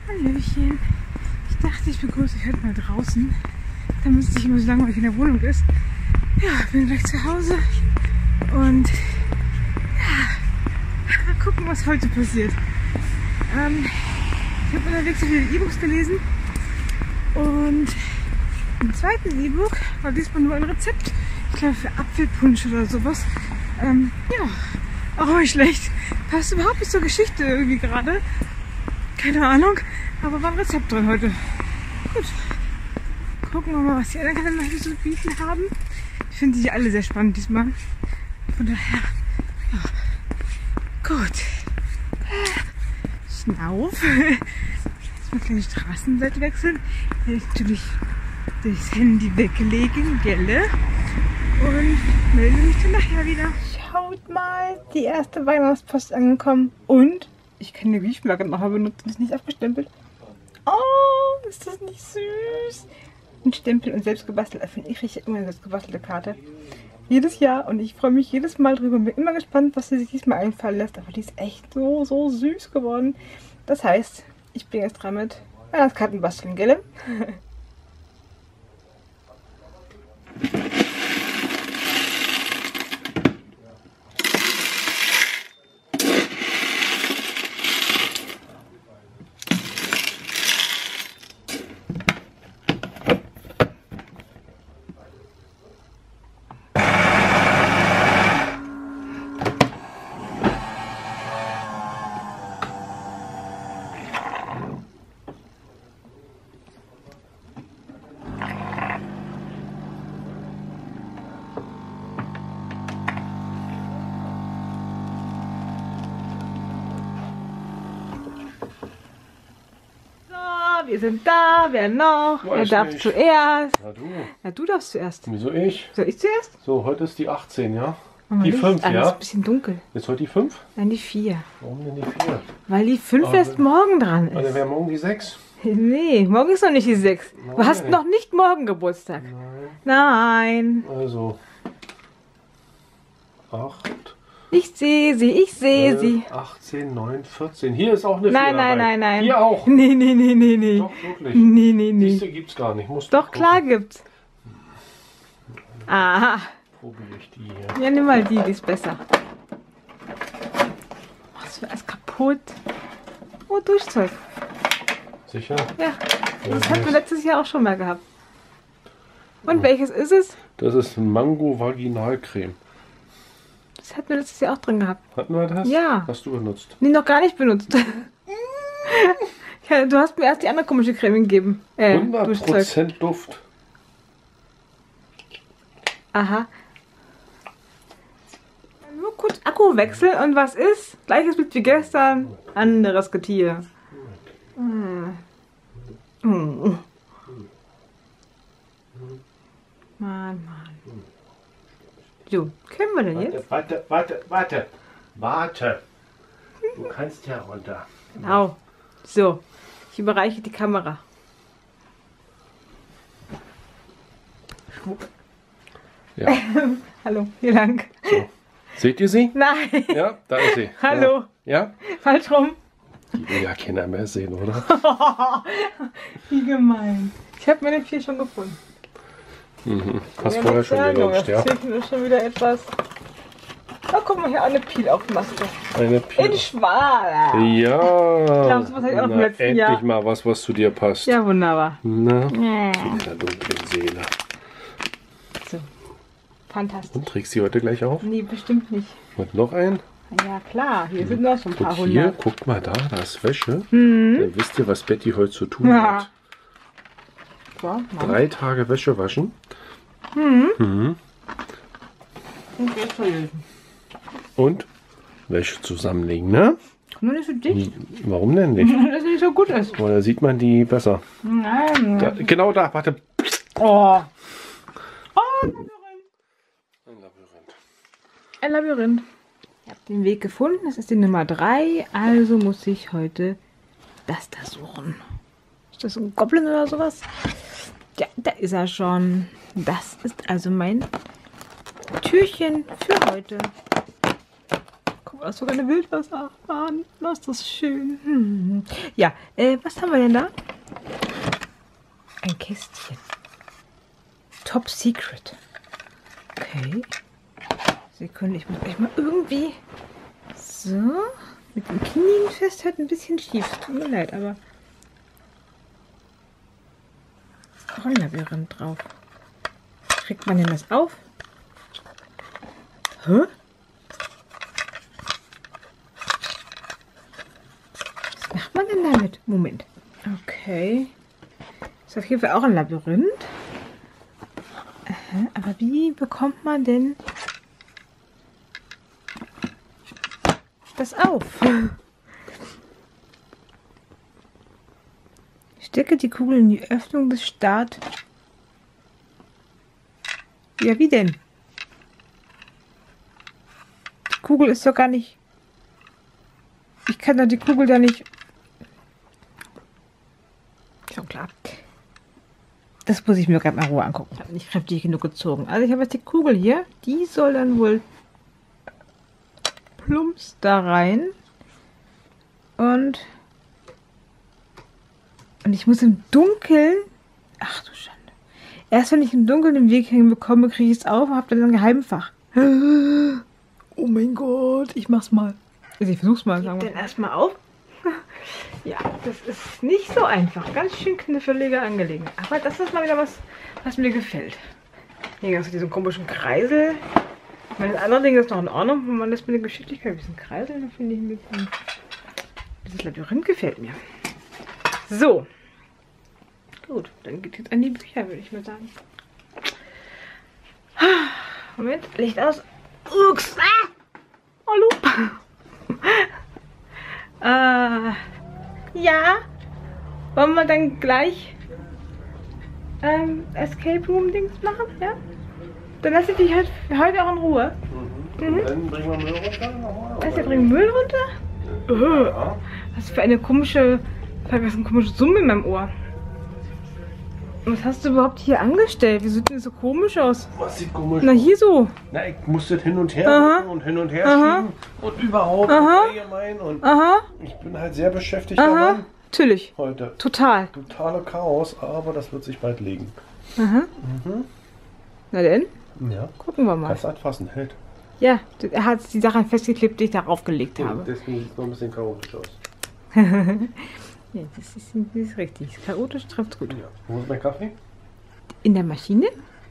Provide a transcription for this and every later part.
Hallöchen. Ich dachte, ich begrüße euch heute mal draußen, damit es nicht immer so langweilig in der Wohnung ist. Ja, bin gleich zu Hause und ja, mal gucken, was heute passiert. Ich habe unterwegs viele E-Books gelesen und im zweiten E-Book war diesmal nur ein Rezept, ich glaube für Apfelpunsch oder sowas. Ja, auch nicht schlecht. Passt überhaupt nicht zur Geschichte irgendwie gerade. Keine Ahnung, aber war ein Rezept drin heute. Gut, gucken wir mal, was die anderen Kalender heute so bieten haben. Ich finde die alle sehr spannend diesmal. Von daher, ja, gut. Schnauf. Jetzt mal kleine Straßenseite wechseln. Hier ist natürlich das Handy weglegen, gelle. Und melde mich dann nachher wieder. Schaut mal, die erste Weihnachtspost angekommen. Und ich kann die Briefmarke nachher benutzen, die ist nicht abgestempelt. Oh, ist das nicht süß? Ein Stempel und selbst gebastelt. Ich kriege immer eine selbst gebastelte Karte. Jedes Jahr und ich freue mich jedes Mal drüber. Bin immer gespannt, was sie sich diesmal einfallen lässt. Aber die ist echt so süß geworden. Das heißt, ich bin jetzt dran mit Weihnachtskarten basteln, gell? Wir sind da, wer noch? Wer darf zuerst? Na du. Na, du darfst zuerst. Wieso ich? Soll ich zuerst? So, heute ist die 18, ja? Machen wir Die Licht 5, an, ja? ist ein bisschen dunkel. Ist heute die 5? Nein, die 4. Warum denn die 4? Weil die 5 Aber erst morgen dran Dann ist. wäre morgen die 6. Nee, morgen ist noch nicht die 6. Du Nein. hast noch nicht morgen Geburtstag. Nein. Nein. Also 8, Ich sehe sie, ich sehe sie. 18, 9, 14. Hier ist auch eine 4 Nein, dabei. nein. Hier auch. Nee, nee. Doch, wirklich. Nee. Diese gibt's gar nicht. Musst Doch, du klar gucken. gibt's. Aha. Probiere ich die hier. Ja, nimm mal die ist besser. Was für alles kaputt. Oh, Duschzeug. Sicher? Ja, das hatten wir letztes Jahr auch schon mal gehabt. Und welches ist es? Das ist Mango Vaginalcreme. Das hatten wir letztes Jahr auch drin gehabt. Hatten wir das? Ja. Hast du benutzt? Nee, noch gar nicht benutzt. Ja, du hast mir erst die andere komische Creme gegeben. Duschzeug. 100% Duft. Aha. Nur kurz Akkuwechsel und was ist? Gleiches Bild wie gestern, anderes Getier. Mann. So, können wir denn jetzt? Warte. Du kannst herunter. Genau. So, ich überreiche die Kamera. Schwupp. Ja. Hallo, hier lang. So. Seht ihr sie? Nein. Ja, da ist sie. Hallo. Ja? Falsch rum. Die will ja keiner mehr sehen, oder? Wie gemein. Ich habe meine 4 schon gefunden. Hast vorher schon gelutscht, ja? Jetzt fehlt mir schon wieder etwas. Oh, guck mal, hier eine Peel-Off-Maske. Eine In Pille. schwarz. Ja. Glaubst du, was hatte ich auch noch im letzten endlich Jahr? mal was zu dir passt. Ja, wunderbar. Na, Ja. zu deiner dunklen Seele. So. Fantastisch. Und trägst du die heute gleich auf? Nee, bestimmt nicht. Und noch ein? Ja, klar. Hier sind noch schon ein paar Und hier, hundert. guckt mal da ist Wäsche. Dann wisst ihr, was Betty heute zu tun Ja. hat. So, Mann. 3 Tage Wäsche waschen. Und jetzt verlesen. Und Wäsche zusammenlegen, ne? Nur nicht so dicht. Warum denn nicht? Weil das nicht so gut ist. Oh, da sieht man die besser. Nein. Da, genau da, warte. Oh. Oh, ein Labyrinth. Ein Labyrinth. Ein Labyrinth. Ich habe den Weg gefunden. Das ist die Nummer 3. Also muss ich heute das da suchen. Ist das ein Goblin oder sowas? Ja, da ist er schon. Das ist also mein Türchen für heute. Guck Was sogar eine Wildwasserbahn. Das ist das schön. Ja, was haben wir denn da? Ein Kästchen. Top Secret. Okay. Sekunde, ich muss gleich mal irgendwie so mit dem Knien festhalten. Ein bisschen schief. Tut mir leid, aber ist auch ein Labyrinth drauf. Kriegt man denn das auf? Hä? Was macht man denn damit? Moment. Okay. Ist auf jeden Fall auch ein Labyrinth. Aha, aber wie bekommt man denn das auf? Stecke die Kugel in die Öffnung des Start. Ja, wie denn? Die Kugel ist doch gar nicht... Ich kann doch die Kugel da nicht... Schon klar. Das muss ich mir gerade mal in Ruhe angucken. Ich habe nicht kräftig genug gezogen. Also ich habe jetzt die Kugel hier. Die soll dann wohl plumps da rein. Und ich muss im Dunkeln... Ach du Schande. Erst wenn ich im Dunkeln den Weg hinbekomme, kriege ich es auf und habe dann ein Geheimfach. Oh mein Gott, ich mach's mal. Also ich versuch's mal. Sagen wir. Dann erstmal auf. Ja, das ist nicht so einfach. Ganz schön knifflige Angelegenheit. Aber das ist mal wieder was mir gefällt. Hier hast du diesen komischen Kreisel. Mein andere Ding ist noch in Ordnung, wenn man das mit der Geschicklichkeit ein bisschen kreiseln, dann finde ich ein bisschen. Dieses Labyrinth gefällt mir. So. Gut, dann geht jetzt an die Bücher, würde ich mal sagen. Moment, Licht aus. Ups. Hallo. Ja. Wollen wir dann gleich Escape Room Dings machen? Ja? Dann lasse ich dich heute auch in Ruhe. Dann bringen wir Müll runter. Wir bringen Müll runter? Ja. Was für eine komische Summe in meinem Ohr. Was hast du überhaupt hier angestellt? Wie sieht denn so komisch aus? Was sieht komisch Na, hier so. Na, ich musste hin und her und hin und her schieben und überhaupt allgemein und ich bin halt sehr beschäftigt daran. Natürlich. Heute. Total. Totale Chaos, aber das wird sich bald legen. Na denn? Ja. Gucken wir mal. Kannst anfassen, hält. Ja, er hat die Sachen festgeklebt, die ich darauf gelegt habe. Deswegen sieht es noch ein bisschen chaotisch aus. Ja, das ist richtig. Chaotisch trifft gut. Ja. Wo ist mein Kaffee? In der Maschine?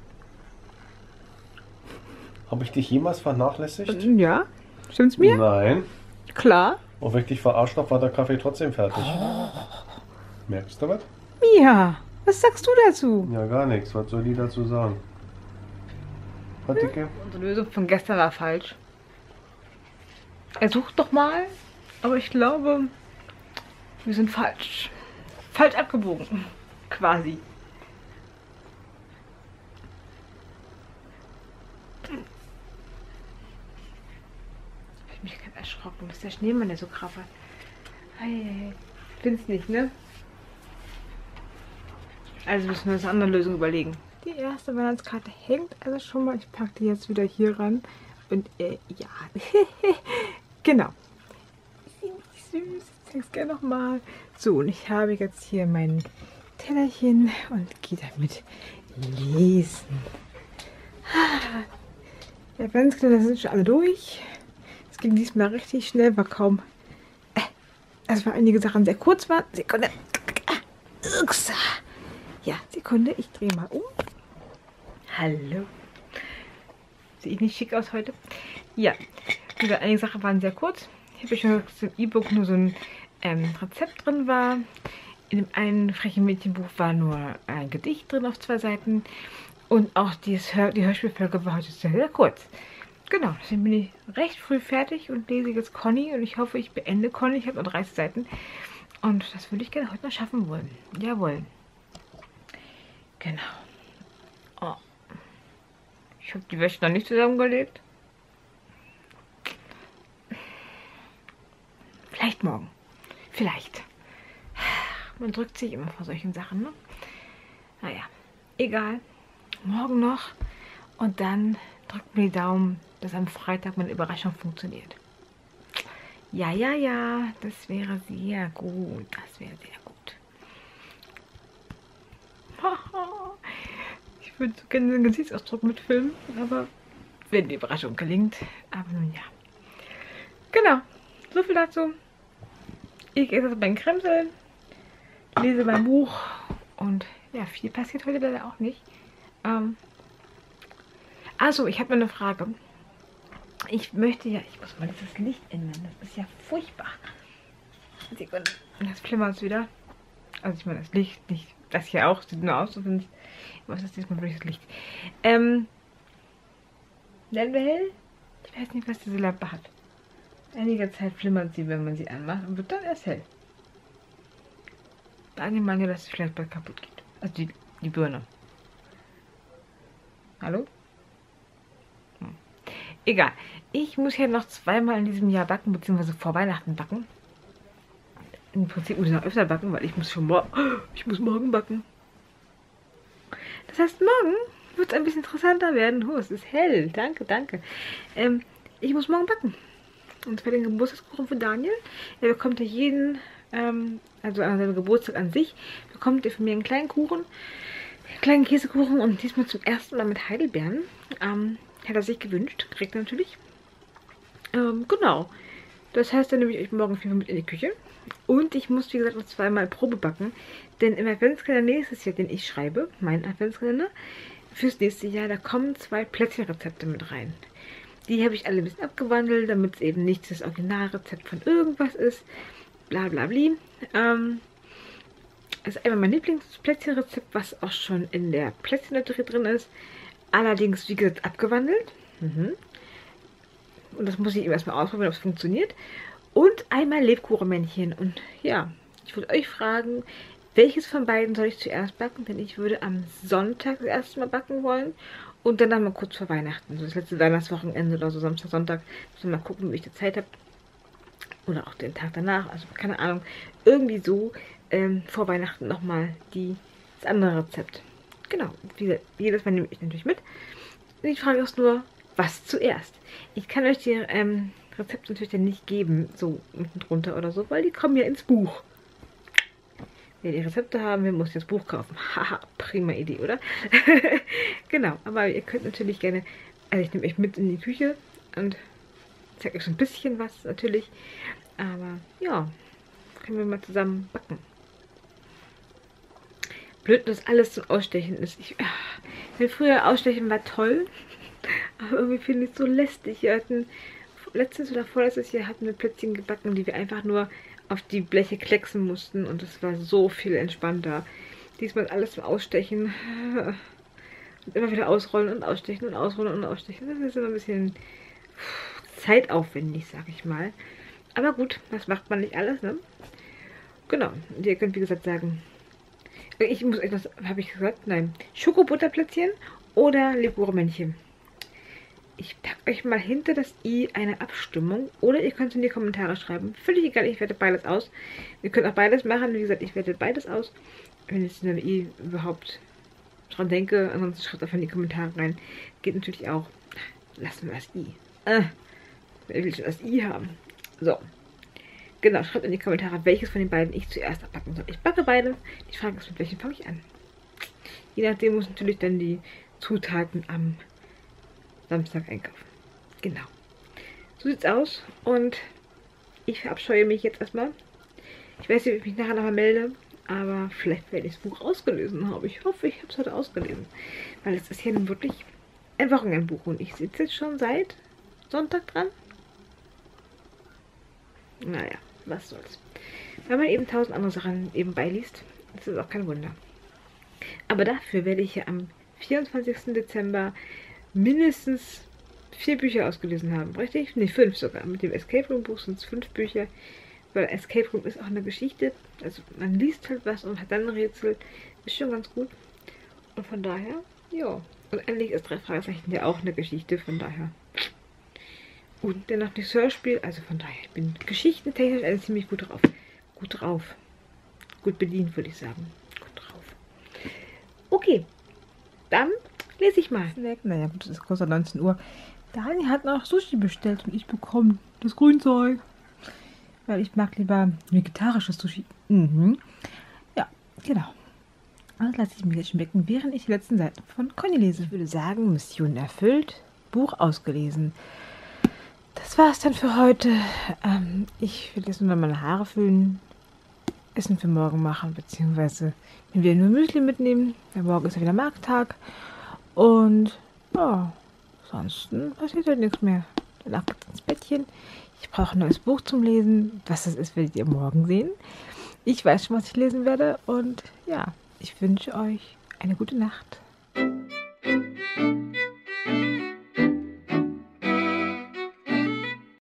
Habe ich dich jemals vernachlässigt? Ja. Stimmt's mir? Nein. Klar. Und wenn ich dich verarscht habe, war der Kaffee trotzdem fertig. Merkst du was? Mia, was sagst du dazu? Ja, gar nichts. Was soll die dazu sagen? Was, Dicke? Unsere Lösung von gestern war falsch. Er sucht doch mal, aber ich glaube, wir sind falsch. Falsch abgebogen. Quasi. Ich bin mich gerade erschrocken. Das ist der Schneemann, der so krabbert. Hey, find's nicht, ne? Also müssen wir uns eine andere Lösung überlegen. Die erste Weihnachtskarte hängt also schon mal. Ich packe die jetzt wieder hier ran. Und ja, genau. Süß, ich zeig's gerne nochmal. So, und ich habe jetzt hier mein Tellerchen und gehe damit lesen. Die Adventskalender sind schon alle durch. Es ging diesmal richtig schnell, war kaum. Es waren einige Sachen sehr kurz waren. Sekunde. Ja, Sekunde, ich drehe mal um. Hallo. Sehe ich nicht schick aus heute? Ja, wieder einige Sachen waren sehr kurz. Ich habe schon im E-Book nur so ein Rezept drin war. In dem einen frechen Mädchenbuch war nur ein Gedicht drin auf 2 Seiten. Und auch die Hörspielfolge war heute sehr, sehr kurz. Genau, deswegen bin ich recht früh fertig und lese jetzt Conny. Und ich hoffe, ich beende Conny. Ich habe noch 30 Seiten. Und das würde ich gerne heute noch schaffen wollen. Jawohl. Genau. Oh. Ich habe die Wäsche noch nicht zusammengelegt. Vielleicht morgen. Vielleicht. Man drückt sich immer vor solchen Sachen, ne? Naja, egal. Morgen noch. Und dann drückt mir die Daumen, dass am Freitag meine Überraschung funktioniert. Ja, ja, ja, das wäre sehr gut. Das wäre sehr gut. Ich würde so gerne den Gesichtsausdruck mitfilmen, aber wenn die Überraschung gelingt. Aber nun ja. Genau, so viel dazu. Ich esse jetzt meinen Kremsel, lese mein Buch und ja, viel passiert heute leider auch nicht. Also, ich habe eine Frage. Ich möchte ja, ich muss mal das Licht ändern, das ist ja furchtbar. Sekunde, das flimmert wieder. Also ich meine das Licht, nicht das hier auch, sieht nur aus, so finde ich. Was ist diesmal wirklich das Licht? Werden wir hell? Ich weiß nicht, was diese Lampe hat. Einige Zeit flimmert sie, wenn man sie anmacht und wird dann erst hell. Einige meinen ja, dass sie vielleicht bald kaputt geht. Also die Birne. Hallo? Egal. Ich muss ja noch zweimal in diesem Jahr backen, beziehungsweise vor Weihnachten backen. Im Prinzip muss ich noch öfter backen, weil ich muss morgen backen. Das heißt, morgen wird es ein bisschen interessanter werden. Oh, es ist hell. Danke, danke. Ich muss morgen backen. Und zwar den Geburtstagskuchen von Daniel. Er bekommt ja jeden, also an seinem Geburtstag an sich, bekommt er von mir einen kleinen Kuchen. Einen kleinen Käsekuchen und diesmal zum ersten Mal mit Heidelbeeren. Hat er sich gewünscht. Kriegt er natürlich. Genau. Das heißt, dann nehme ich euch morgen auf jeden Fall mit in die Küche. Und ich muss, wie gesagt, noch zweimal Probe backen. Denn im Adventskalender nächstes Jahr, den ich schreibe, mein Adventskalender, fürs nächste Jahr, da kommen 2 Plätzchenrezepte mit rein. Die habe ich alle ein bisschen abgewandelt, damit es eben nicht das Originalrezept von irgendwas ist. Bla bla bli. Das ist einmal mein Lieblingsplätzchenrezept, was auch schon in der Plätzchenlotterie drin ist. Allerdings, wie gesagt, abgewandelt. Und das muss ich eben erstmal ausprobieren, ob es funktioniert. Und einmal Lebkuchenmännchen. Und ja, ich würde euch fragen, welches von beiden soll ich zuerst backen? Denn ich würde am Sonntag das erste Mal backen wollen. Und dann mal kurz vor Weihnachten. So das letzte Weihnachtswochenende oder so Samstag, Sonntag. Müssen wir mal gucken, wie ich die Zeit habe. Oder auch den Tag danach. Also keine Ahnung. Irgendwie so vor Weihnachten nochmal das andere Rezept. Genau. Jedes Mal nehme ich natürlich mit. Und ich frage uns nur, was zuerst? Ich kann euch die Rezepte natürlich dann nicht geben, so unten drunter oder so, weil die kommen ja ins Buch. Wer die Rezepte haben will, muss das Buch kaufen. Haha, prima Idee, oder? Genau, aber ihr könnt natürlich gerne, also ich nehme euch mit in die Küche und zeige euch so ein bisschen was natürlich. Aber ja, können wir mal zusammen backen. Blöd, dass alles zum Ausstechen ist. Denn früher Ausstechen war toll, aber irgendwie finde ich es so lästig. Wir hatten letztes oder vorletztes Jahr hatten wir Plätzchen gebacken, die wir einfach nur auf die Bleche klecksen mussten und das war so viel entspannter. Diesmal alles zum Ausstechen und immer wieder ausrollen und ausstechen und ausrollen und ausstechen. Das ist immer ein bisschen zeitaufwendig, sag ich mal. Aber gut, das macht man nicht alles, ne? Genau. Und ihr könnt wie gesagt sagen, ich muss euch das, habe ich gesagt? Nein. Schokobutterplätzchen oder Lebkuchenmännchen. Ich packe euch mal hinter das i eine Abstimmung. Oder ihr könnt es in die Kommentare schreiben. Völlig egal, ich werte beides aus. Ihr könnt auch beides machen. Wie gesagt, ich werte beides aus. Wenn ich in der i überhaupt dran denke. Ansonsten schreibt einfach in die Kommentare rein. Geht natürlich auch. Lassen wir das i. Wer will schon das i haben? So. Genau, schreibt in die Kommentare, welches von den beiden ich zuerst abpacken soll. Ich backe beide. Die Frage ist, mit welchem fange ich an? Je nachdem muss natürlich dann die Zutaten am Samstag einkaufen. Genau. So sieht's aus. Und ich verabscheue mich jetzt erstmal. Ich weiß nicht, ob ich mich nachher nochmal melde. Aber vielleicht werde ich das Buch ausgelesen haben. Ich hoffe, ich habe es heute ausgelesen. Weil es ist ja nun wirklich ein Wochenendbuch. Und ich sitze jetzt schon seit Sonntag dran. Naja, was soll's. Wenn man eben 1000 andere Sachen eben beiliest, ist das auch kein Wunder. Aber dafür werde ich ja am 24. Dezember mindestens 4 Bücher ausgelesen haben, richtig? Ne, 5 sogar. Mit dem Escape Room Buch sind es 5 Bücher. Weil Escape Room ist auch eine Geschichte. Also man liest halt was und hat dann ein Rätsel. Ist schon ganz gut. Und von daher, ja. Und endlich ist 3 Fragezeichen ja auch eine Geschichte, von daher. Und dennoch das Hörspiel, also von daher, ich bin geschichtentechnisch eigentlich ziemlich gut drauf. Gut drauf. Gut bedient, würde ich sagen. Gut drauf. Okay, dann lese ich mal. Naja, gut, es ist kurz 19 Uhr. Daniel hat noch Sushi bestellt und ich bekomme das Grünzeug. weil ich mag lieber vegetarisches Sushi. Mhm. Ja, genau. Also lasse ich mich jetzt schmecken, während ich die letzten Seiten von Conny lese. Ich würde sagen, Mission erfüllt, Buch ausgelesen. Das war's dann für heute. Ich will jetzt nur noch meine Haare föhnen, Essen für morgen machen, beziehungsweise wenn wir nur Müsli mitnehmen, weil morgen ist ja wieder Markttag. Und ja, ansonsten passiert halt nichts mehr. Danach geht's ins Bettchen. Ich brauche ein neues Buch zum Lesen. Was das ist, werdet ihr morgen sehen. Ich weiß schon, was ich lesen werde. Und ja, ich wünsche euch eine gute Nacht.